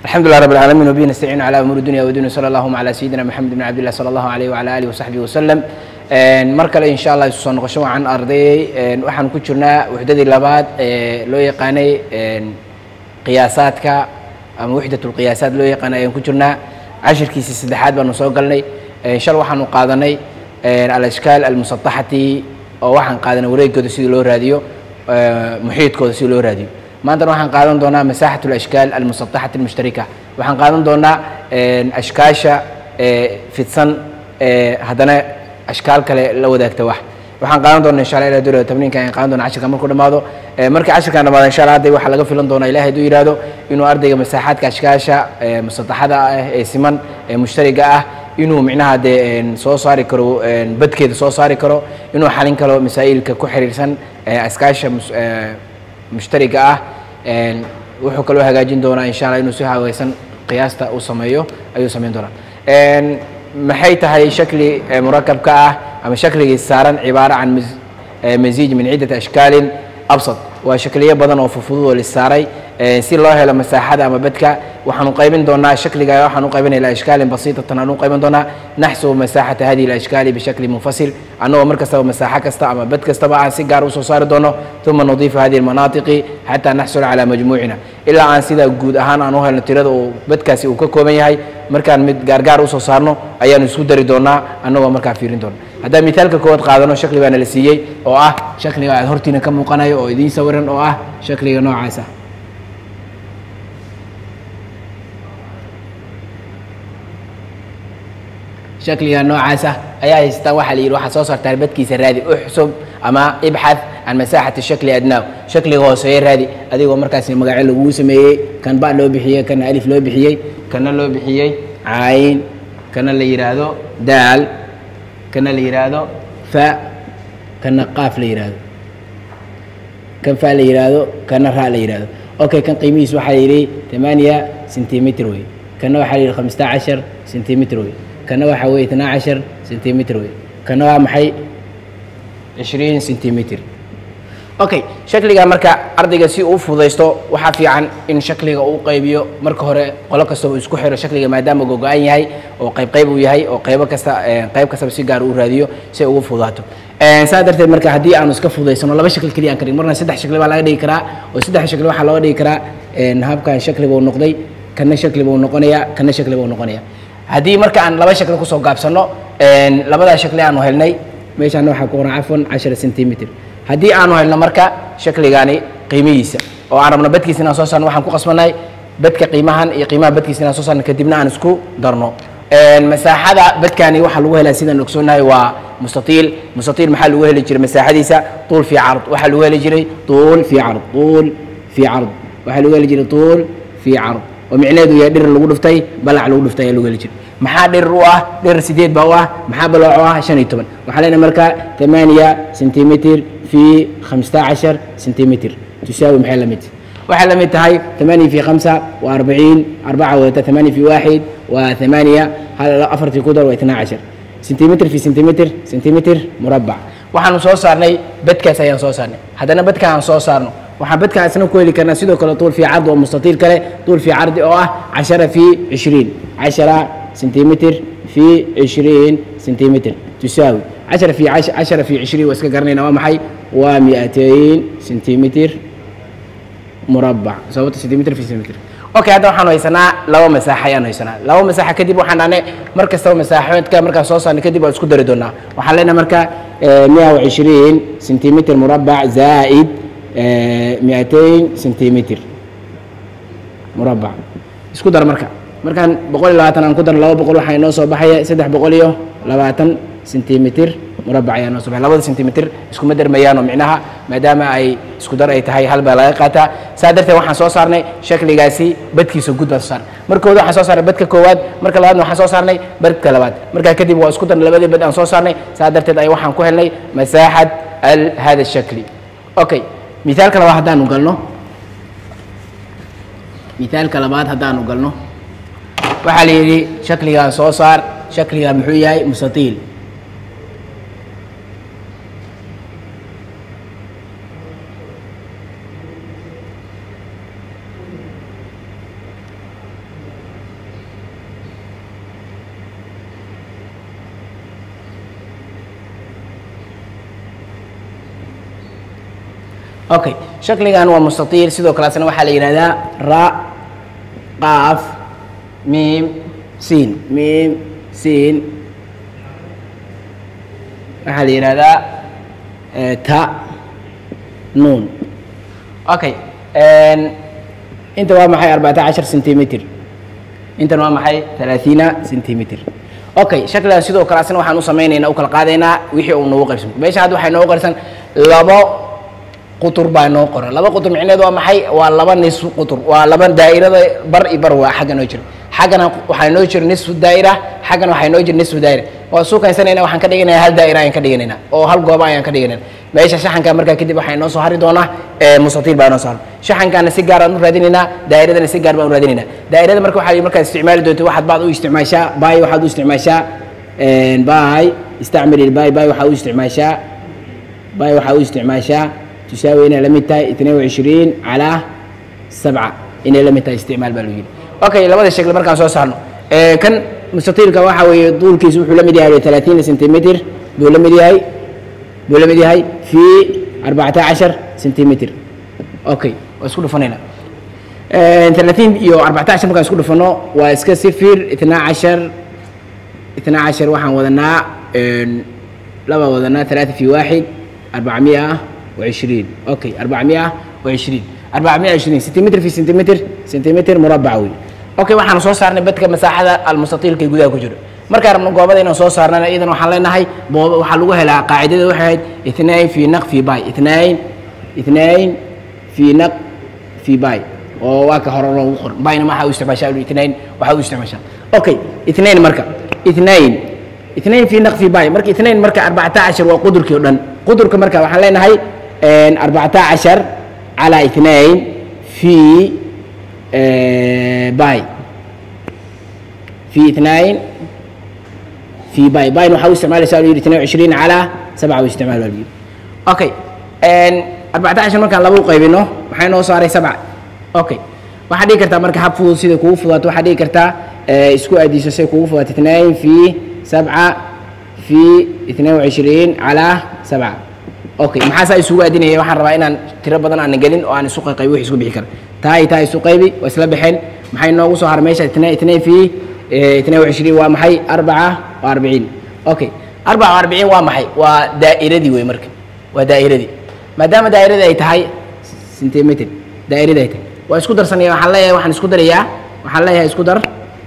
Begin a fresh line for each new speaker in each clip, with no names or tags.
الحمد لله رب العالمين وبه نستعين على أمور الدنيا والدين صلى الله على سيدنا محمد بن عبد الله صلى الله عليه وعلى آله وصحبه وسلم مركل إن شاء الله يسون قشوا عن أرضي وحن كتشرنا وحدة اللباد لو يقاني قياسات كا أم وحدة القياسات لو يقاني كتشرنا 10 كيس سدحات بنصوغ لي إن شاء الله وحن قادني الأشكال المسطحة أو وحن قادنا وريق كودسي لو راديو محيط كودسي لو راديو ما أنت وحن قادن دونا مساحة الأشكال المسطحة المشتركة وحن قادن دونا أشكاشة في الصن هذانا أشكال كله لو ذاك واحد وحن قادن دونا إن شاء الله إلى دور التمرين كان قادن دونا 10 كمان كل ماضو مركز 10 كان بعد إن شاء الله هذا وحلا جو فيلم دونا إلى هدو يرادو إنه أرضي مساحات كأشكاشة مسطحة سمن مشتركة إنه معناها ده صوصاري كرو بدكيد صوصاري كرو إنه حالين كلو مسائل كحريرسن أشكاشة مشتركة wuxuu kaloo hagaajin doonaa insha Allah inuu si hawaysan qiyaasta uu sameeyo ayuu sameyn doonaa maxay tahay shakli murakkabka ah ama shakliga saaran cibaara can maziij min ciidat ashkaal absat waa shakliyo badan oo fudud oo la saaray si loo helo masaaxada ama badka waxaan u qaybin doonaa shakliga waxaan u qaybinaynaa ashkaal basiita tan u qaybin doonaa naxsu masaaxata hadii al-ashkaal bishakl munfasil anoo markasta masaaxa kasta ama bad kasta aan si gaar u soo saari doono thumma nadiif hadii al-manatiq hatta nahsul ala majmuu'ina ila aan sida guud ahaan aan u helno tirada oo badkaasi uu ka kooban yahay markaan mid gaar gaar u soo saarno ayaan isku dari doonaa anoo markaa fiirin doono hada mithaalka kood qaadano shakli baan la siiyay oo ah shakliga aad hortiina ka muuqanayo oo idin sawiran oo ah shakliga noocaas ah شكلي نوعاسة أيها يستوحى لي روح صوصر تربتكي سرادي أحسب أما ابحث عن مساحة الشكل أدناه شكلي غوصير هذه هذه هو مركز مقاعد له وسمي كان باء له بحية كان ألف له بحية كان له بحية عين كان اللي يرادو دال كان اللي يرادو فاء كان قاف اللي يرادو كان فاء اللي يرادو كان راء اللي يرادو أوكي كان قيميس وحيري 8 سنتيمتر وي كان وحيري 15 سنتيمتر وي كان وحوي 12 سنتيمتر وي كان محي 20 سنتيمتر اوكي شكليغا marka ardayga si uu fudaysto waxa fiican in shakliga uu qaybiyo marka hore qolo kasta uu isku xiro shakliga maadaama go'aan yahay oo qayb uu yahay oo qayb kasta si gaar u raadiyo si uu fudaato saadarteed marka hadii aan iska fudaysano laba shakli kaliya aan karin marna saddex shakli baa laga dhigi karaa oo saddex shakli waxa loo dhigi karaa habkan shakliga uu noqday kana shakliga uu noqonaya kana shakliga uu noqonaya haddii marka aan laba shakli ku soo gaabsano labada shakli aanu helnay meeshaan waxa ku qoran afwan 10 sentimitir haddii aanu helno marka shakligani qiimihiisa oo aan rabno badkiisa inaan soo saarno waxaan ku qasbanay badka qiimahan iyo qiimaha badkiisa inaan soo saarno kadibna aan isku darno masaaxada badkani waxa lagu helaa sidaan ogsoonahay waa mustatiil maxaa lagu heli jiray masaaxadiisa طول في عرض waxa lagu heli jiray طول في عرض waxa lagu heli jiray طول في عرض ومعناته يا در لو دفتay balac lagu dhuftay lagu heli jiray maxaa dhir u ah dhir 8 baa u ah maxaa balac u ah 15 waxa leena marka 8 سنتيمتر في 15 سنتيمتر تساوي maxay la mid waxa la mid tahay 8 في 45 4 و 8 في 1 و8 هل أفرت كودر و12 سنتيمتر في سنتيمتر مربع waxaanu soo saarnay badkaas ayaan soo saarnay hadana badka aan soo saarno waxaan badka asna ku heli karnaa sidoo kale طول في عرض ومستطيل kale طول في عرض oo ah 10 في 20 10 سنتيمتر في 20 سنتيمتر تساوي 10 في 10 في 20 واسك قرنينا waa maxay waa 200 سنتيمتر مربع سوت سنتيمتر في سنتيمتر اوكي هذا waxaan haysanaa laba masaaxo ayaan haysanaa laba masaaxo kadib waxaan dhahnay markasta masaaxoodka marka soo saarnay kadib waa isku dari doonaa waxaan leenahay marka 120 سنتيمتر مربع زائد 200 سنتيمتر مربع isku dar markaan 120 aan ku dar 200 waxa inoo soo baxaya 320 سنتيمتر مربع ayaan soo baxay 2 سنتيمتر isku madar mayaano micnaha maadaama ay isku dar ay tahay hal baa laga qaataa saadarteed waxaan soo saarnay shakligaasi badkiisa guud baa saaran markooda waxaan soo saarnay badka koowaad marka labaadna waxaan soo saarnay badka labaad marka kadib waa isku dar labadii bad aan soo saarnay saadarteed ay waxaan ku helnay masaaxad hada shakli okay مثال كلا واحد دانو قالنا مثال كلا بعض هدانو قالنا وحالي شكلها صوصار شكلها محوية مستطيل okay shakligan waa mustatiil sidoo kale asna waxaa la yidhahdaa ra qaaf miim siin waxaa la yidhahdaa ta nuun okay inta waa maxay 14 سنتيمتر intan waa maxay 30 سنتيمتر okay shakligan sidoo kale asna waxaan u samaynaynaa u kala qaadaynaa wixii uu noogu qaybsan meesha hadda waxay noogu qarsan labo qutur baa noo qoran laba qutur micnaheedu waa maxay waa laba nisfu qutur waa laba daa'irada bar iyo bar waa xagga noo jira xaggana waxaa noo jira nisfu daa'ira xaggana waxaa noo jira nisfu daa'ira waa soo kaysanayna waxaan ka dhiganayaa hal daa'ira ayaan ka dhiganaynaa oo hal goob ayaan ka dhiganaynaa meesha shaxanka markaa kadib waxay noo soo hari doonaa mustatiil baa noo soo haray shaxankaana si gaar aan u raadinaynaa daa'iradana si gaar baan u raadinaynaa daa'irada marka waxaa markaad isticmaali doonto waxaad baad u isticmaashaa baay waxaad u isticmaashaa baay istacmil baay waxaa u isticmaashaa baay waxaa u isticmaashaa تساوي هنا لمتة 22 على 7 هنا لمتة استعمال بالوجين. أوكي لما هذا الشكل مركز صار صارنا كان مستطيل كواحد وطول كيس وحول مدي هاي 30 سنتيمتر بولا مدي هاي في 14 سنتيمتر. أوكي واسكول فنينا 30 يو 14 مكان اسكول فنو واسك 0 12 واحد وذنا لما وذنا 3 في 1 420 اوكي 420 سنتيمتر في سنتيمتر مربعوي اوكي waxaan soo saarnay badka masaaxada almustatiilka gudaha ku jiro marka rabno goobada inaan soo saarnana idan waxaan leenahay waxa lagu helaa qaacidada waxay ahayd 2 في نق في باي 2 في نق في باي oo waa ka hore loogu qor bayna waxa uu isticmaashaa 2 waxa uu isticmaashaa okay 2 marka 2 في نق في باي marka 2 marka 14 waa qudurkii oo dhan qudurka marka waxaan leenahay 14 على 2 في باي في 2 في باي نحاول استعمال يساوي 22 على 7 واستعمال بالبيت اوكي 14 markaan laba u qaybino waxay noo saaray 7 okay waxa dhigi kartaa marka hab fudud sida kugu fudud waxa dhigi kartaa isku aadiso sida kugu fudud 2 في 7 في 22 على 7 اوكي maxaa saa isugu aadinaya waxaan rabaa inaan tiro badan aan galin oo aan isu qayb wax isku bixi karo taay isu qaybi waa isla bixin maxay noogu soo har meesha 2 في 22 waa maxay 44 okay 44 waa maxay waa daa'iradii way marka waa daa'iradii maadaama daa'iradii ay tahay سنتيمتر daa'iradii ay tahay waa isku darsanaya waxaan leeyahay isku dar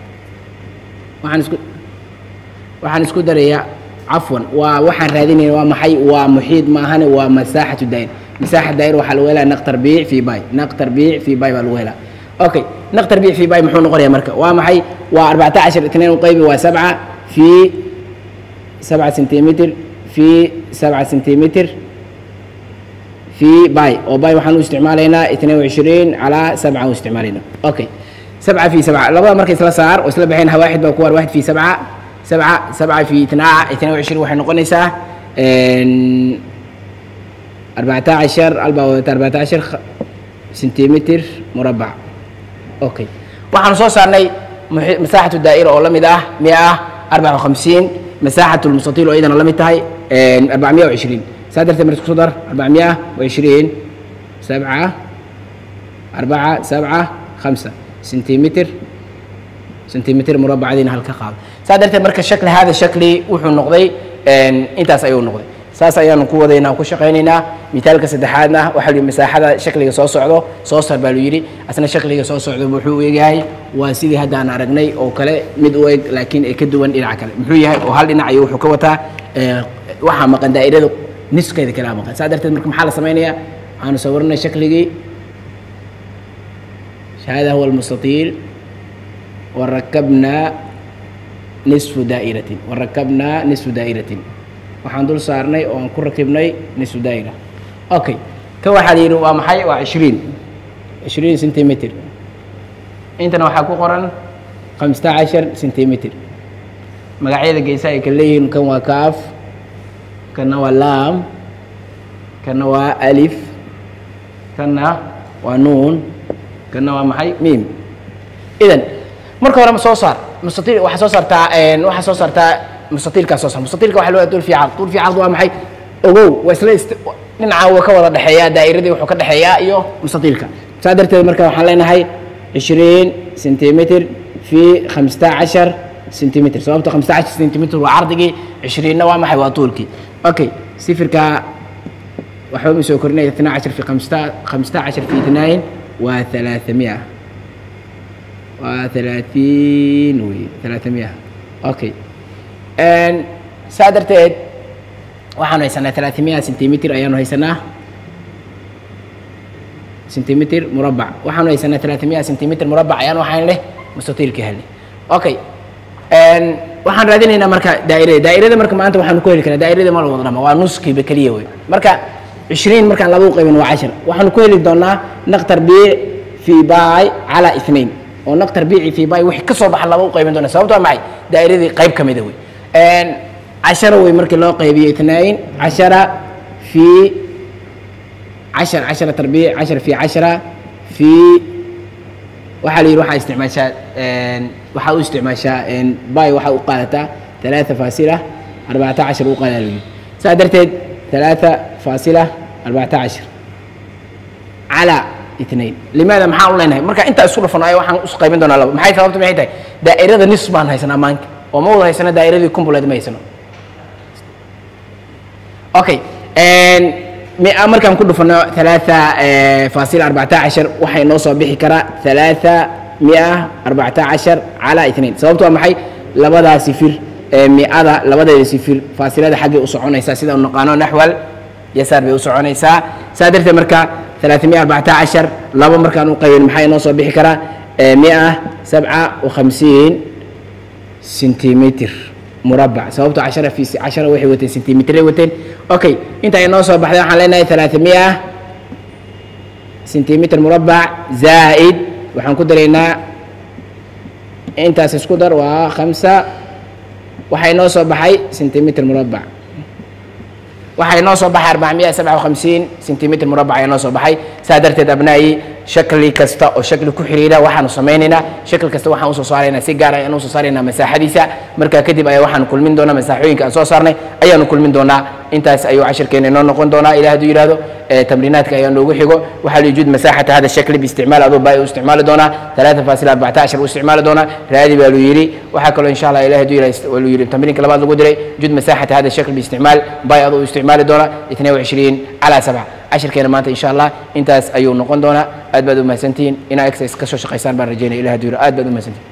waxaan isku darayaa عفوا وحن رادين ومحي ومحيط ما هنا ومساحة الدائرة مساحة الدائرة وحلوها نق تربيع في باي نق تربيع في باي بالوهلا اوكي نق تربيع في باي محون قرية مركة ومحي و14 2 وقيبي و7 في 7 سنتيمتر في 7 سنتيمتر في باي وباي وحنو استعمالنا 22 على 7 واستعمالنا اوكي 7 في 7 لبدا مركز لا صار وسلا بحينها واحد بكور 1 في 7 7 في 22 waxay noqonaysaa 14 سنتيمتر مربع اوكي waxaan soo saarnay مساحة الدائرة oo lamid ah 154 مساحة المستطيل oo iyadana lamid tahay 420 sadarta markuu soo dar 420 7 4 7 5 سنتيمتر مربع دين halka qaado sadarta marka shakli hada shakli wuxuu noqday intaas ayuu noqday saas ayaan ku wadaynaa ku shaqeynayna mitaalka saddexaadna waxa uu masaaxada shakliga soo socdo soo sar baa yiri asna shakliga soo socdo wuxuu eegahay waa sidii hadda aan aragnay oo kale mid u eeg laakiin ay ka duwan dhinaca kale muxuu yahay oo hal dhinac ayuu wuxuu ka wataa waxa maqan daa'irada niskeeda kala maqan sadarta marka maxaa la sameeyaa aan sawirnay shakligii هذا هو المستطيل وركبنا نصف دائرة waxaan dul saarnay oo aan ku rakibnay nisfu daa'ira okay ka waxa yiri waa maxay waa 20 سنتيمتر intana waxa ku qoran 15 سنتيمتر magacyada geesaha ay kala leeyihiin kan waa kaaf kana waa laam kana waa alif kana waa nuun kana waa maxay miim idan marka hore soo saar mustatiil waxa soo saartaa مستطيل كاسوس مستطيل كواحد لو طول في عرض waa maxay ogow waa isla dhinaca wuu ka wada dhexeeyaa daa'iradii wuxuu ka dhexeeyaa iyo mustatiilka saa darteed marka waxaan leenahay 20 سنتيمتر في 15 سنتيمتر sababta 15 سنتيمتر waa cardigii 20 na waa maxay waa tuulkii okay sifirka waxa uu soo kornay 12 في 15 في 2 و 300 و 30 و 300 okay and saa darteed waxaanu haysanaa 300 سنتيمتر ayaanu haysanaa سنتيمتر مربع waxaanu haysanaa 300 سنتيمتر مربع ayaan waxaan leh mustatiilka helay okay and waxaan raadinaynaa marka daa'irada marka maanta waxaan ku heli karaa daa'irada ma wada dhama waa nuskii ba kaliya way marka 20 markaan laba u qaybin waa 10 waxaan ku heli doonaa naqtar b fi bay ala 2 oo naqtar b fi bay wixii ka soo baxa laba u qaybin doonaa sababtoo maxay daa'iradii qayb kamid ah way and 10 way markii loo qaybiyo 2 10 في 10 تربيع 10 في 10 في waxaa la yidhi waxaa isticmaashaa waxaa u isticmaashaa bay waxaa u qaadataa 3.14 u qaada lagu saa darteed 3.14 على 2 لماذا maxaa u leenahay marka inta isku dhafanayo waxaan isku qaybin doonaa laba maxay sababtu maxay tahay daa'irada nis baan haysanaa maanka oo ma wada haysana daa'iradii kumbuleed ma haysano okay markaan ku dhufano 3.14 waxay noo soo bixi karaa 314 على 2 sababtoo maxay labada sifir mi'ada labadeeda sifir faasilada xagee u soconaysa sida uu naqaano naxwal yasaar bay u soconaysaa saa darteed marka 314 laba markaan u qaybin maxay noo soo bixi karaa 157 سنتيمتر مربع sababtoo 10 في 10 waxay wateen سنتيمتر wateen okay inta ay noo soo baxday waxaan leenahay 300 سنتيمتر مربع زائد waxaan ku dareynaa intaas isku dar waa 5 waxay noo soo baxay سنتيمتر مربع waxay noo soo baxay 457 سنتيمتر مربع ay noo soo baxay saa darteed abnaayi shakli kasta oo shakli ku xiriira waxaanu sameeynaa shakli kasta waxaan u soo saaraynaa si gaar ah inuu soo saaraynaa masaaxadiisa marka kadib ay waxaan kulmin doonaa masaaxooyinka aan soo saarnay ayaanu kulmin doonaa intaas ayuu cashirkeena inoo noqon doonaa ilaa hadduu yiraahdo تمريناتك أيام لو جحيجو وحال يوجد مساحة هذا الشكل باستعمال أضو باي واستعمال دونا 3.14 واستعمال دونا هذه بالويري وحكوا إن شاء الله إله دويري والويري تمرين كلامات لو قدري جد مساحة هذا الشكل باستعمال باي أضو استعمال دونا 22 على 7 10 كلمات إن شاء الله أنت أيون نقول دونا أدبدو مسنتين إن أكسس كشوش قيسان بالرجال إله دويري أدبدو مسنتين